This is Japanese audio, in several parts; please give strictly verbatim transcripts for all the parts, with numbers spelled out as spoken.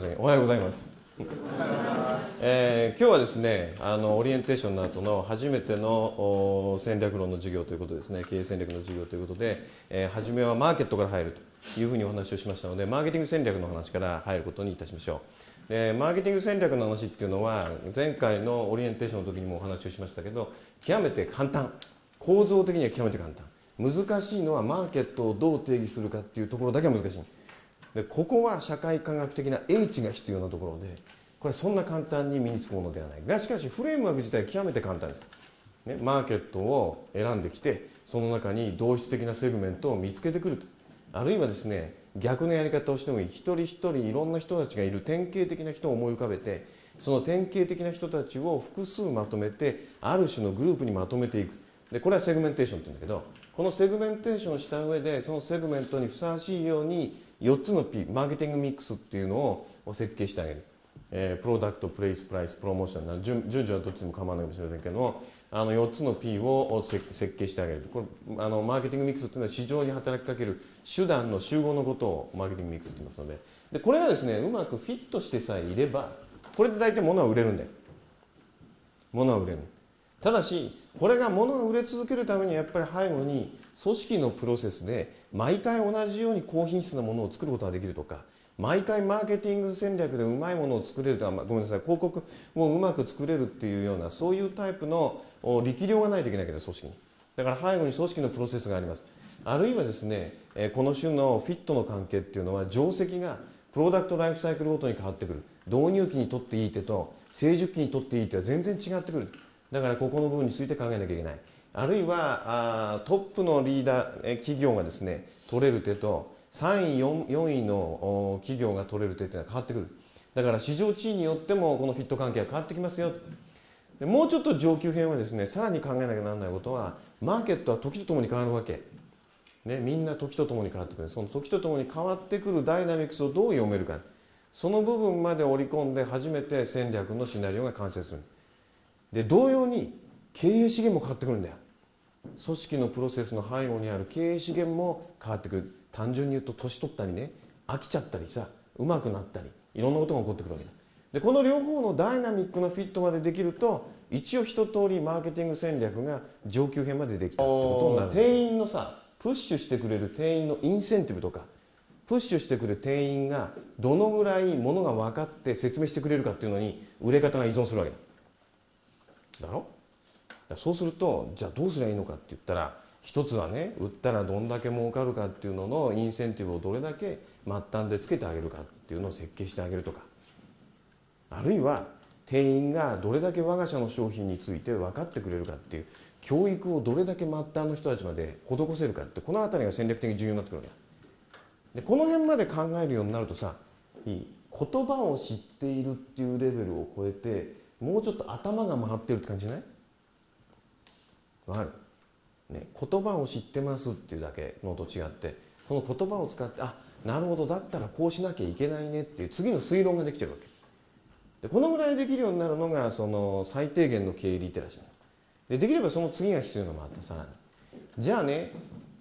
おはようございます。えー、今日はですね、あのオリエンテーションの後の初めての戦略論の授業ということですね、経営戦略の授業ということで、えー、初めはマーケットから入るというふうにお話をしましたので、マーケティング戦略の話から入ることにいたしましょう。でマーケティング戦略の話っていうのは、前回のオリエンテーションの時にもお話をしましたけど、極めて簡単、構造的には極めて簡単、難しいのはマーケットをどう定義するかっていうところだけは難しい。でここは社会科学的な英知が必要なところで、これはそんな簡単に身につくものではないが、しかしフレームワーク自体は極めて簡単です、ね、マーケットを選んできて、その中に同質的なセグメントを見つけてくると、あるいはですね、逆のやり方をしてもいい、一人一人いろんな人たちがいる典型的な人を思い浮かべて、その典型的な人たちを複数まとめて、ある種のグループにまとめていく。でこれはセグメンテーションって言うんだけど、このセグメンテーションをした上で、そのセグメントにふさわしいようによっつの P、マーケティングミックスっていうのを設計してあげる。えー、プロダクト、プレイス、プライス、プロモーションな順順序はどっちでも構わないかもしれませんけども、あのよっつの P を設計してあげる。これあのマーケティングミックスっていうのは市場に働きかける手段の集合のことをマーケティングミックスって言いますので、でこれがですね、うまくフィットしてさえいれば、これで大体物は売れるんだよ。物は売れる。ただし、これが物が売れ続けるためにはやっぱり背後に組織のプロセスで毎回同じように高品質なものを作ることができるとか、毎回マーケティング戦略でうまいものを作れるとか、ごめんなさい、広告もうまく作れるっていうような、そういうタイプの力量がないといけないけど、組織に。だから背後に組織のプロセスがあります。あるいはですね、この種のフィットの関係っていうのは、定石がプロダクトライフサイクルごとに変わってくる。導入期にとっていい手と成熟期にとっていい手は全然違ってくる。だからここの部分について考えなきゃいけない。あるいはあトップのリーダー企業がですね取れる手とさんい 4, よんいの企業が取れる手というのは変わってくる。だから市場地位によってもこのフィット関係は変わってきますよ。でもうちょっと上級編はですね、さらに考えなきゃならないことは、マーケットは時とともに変わるわけ、ね、みんな時とともに変わってくる。その時とともに変わってくるダイナミクスをどう読めるか、その部分まで織り込んで初めて戦略のシナリオが完成する。で同様に経営資源も変わってくるんだよ。組織のプロセスの背後にある経営資源も変わってくる。単純に言うと、年取ったりね、飽きちゃったりさ、うまくなったり、いろんなことが起こってくるわけだ。でこの両方のダイナミックなフィットまでできると、一応一通りマーケティング戦略が上級編までできたってことになる。店員のさ、プッシュしてくれる店員のインセンティブとか、プッシュしてくる店員がどのぐらいものが分かって説明してくれるかっていうのに、売れ方が依存するわけだ。だろ？そうすると、じゃあどうすればいいのかって言ったら、一つはね、売ったらどんだけ儲かるかっていうののインセンティブをどれだけ末端でつけてあげるかっていうのを設計してあげるとか、あるいは店員がどれだけ我が社の商品について分かってくれるかっていう教育をどれだけ末端の人たちまで施せるかって、この辺りが戦略的に重要になってくるわけだ。でこの辺まで考えるようになるとさ、いい言葉を知っているっていうレベルを超えて、もうちょっと頭が回ってるって感じじゃない？わかる？ね、言葉を知ってますっていうだけのと違って、その言葉を使って、あ、なるほど、だったらこうしなきゃいけないねっていう次の推論ができてるわけで、このぐらいできるようになるのがその最低限の経営リテラシーで、できればその次が必要なのもあって、さらにじゃあね、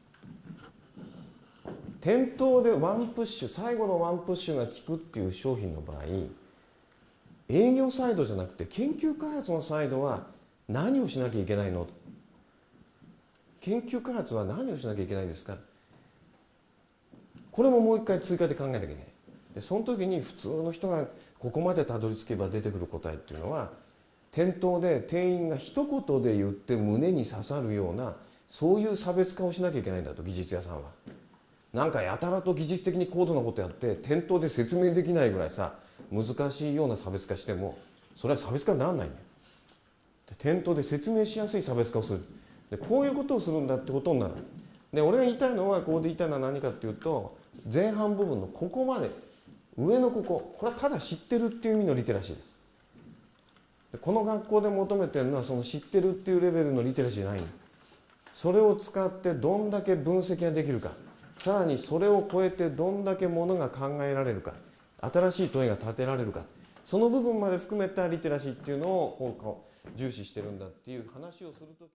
店頭でワンプッシュ、最後のワンプッシュが効くっていう商品の場合、営業サイドじゃなくて研究開発のサイドは何をしなきゃいけないの？研究開発は何をしなきゃいけないんですか？これももう一回追加で考えなきゃいけない。でその時に普通の人がここまでたどり着けば出てくる答えっていうのは、店頭で店員が一言で言って胸に刺さるような、そういう差別化をしなきゃいけないんだと。技術屋さんはなんかやたらと技術的に高度なことやって店頭で説明できないぐらいさ、難しいような差別化してもそれは差別化にならないんだよ。店頭で説明しやすい差別化をする。でこういうことをするんだってことになる。で俺が言いたいのは、ここで言いたいのは何かっていうと、前半部分のここまで、上のここ、これはただ知ってるっていう意味のリテラシーだ。でこの学校で求めてるのは、その知ってるっていうレベルのリテラシーじゃないの。それを使ってどんだけ分析ができるか、さらにそれを超えてどんだけものが考えられるか、新しい問いが立てられるか、その部分まで含めたリテラシーっていうのを重視してるんだっていう話をするとき